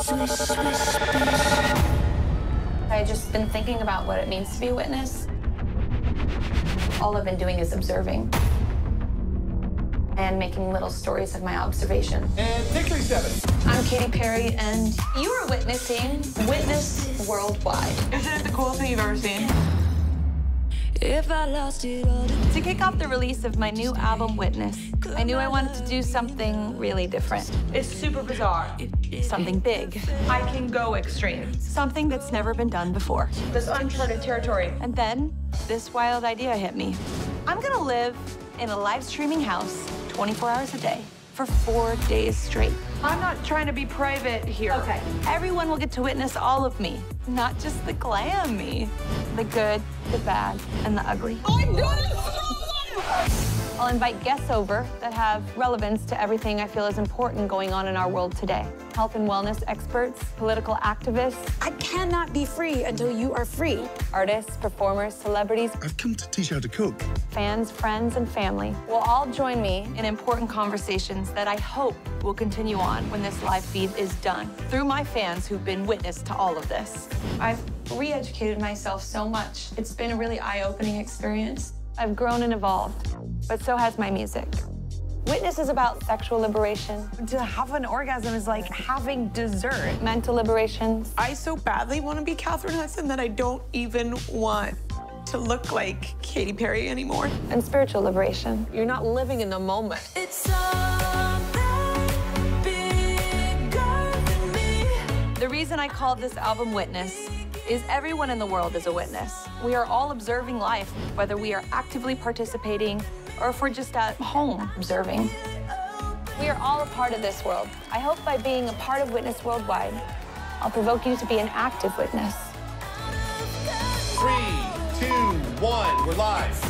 I've just been thinking about what it means to be a witness. All I've been doing is observing and making little stories of my observation. And take 37. I'm Katy Perry, and you are witnessing Witness Worldwide. Isn't it the coolest thing you've ever seen? If I lost it all To kick off the release of my new album, Witness, I knew I wanted to do something really different. It's super bizarre. Something big. I can go extreme. Something that's never been done before. This uncharted territory. And then, this wild idea hit me. I'm gonna live in a live streaming house 24 hours a day for 4 days straight. I'm not trying to be private here. Okay. Everyone will get to witness all of me, not just the glam me. The good, the bad, and the ugly. I'm done! I'll invite guests over that have relevance to everything I feel is important going on in our world today. Health and wellness experts, political activists. I cannot be free until you are free. Artists, performers, celebrities. I've come to teach you how to cook. Fans, friends, and family will all join me in important conversations that I hope will continue on when this live feed is done, through my fans who've been witness to all of this. I've re-educated myself so much. It's been a really eye-opening experience. I've grown and evolved, but so has my music. Witness is about sexual liberation. To have an orgasm is like having dessert. Mental liberation. I so badly want to be Catherine Hudson that I don't even want to look like Katy Perry anymore. And spiritual liberation. You're not living in the moment. it's something bigger than me. The reason I called this album Witness is everyone in the world is a witness. We are all observing life, whether we are actively participating or if we're just at home observing. We are all a part of this world. I hope by being a part of Witness Worldwide, I'll provoke you to be an active witness. 3, 2, 1, we're live.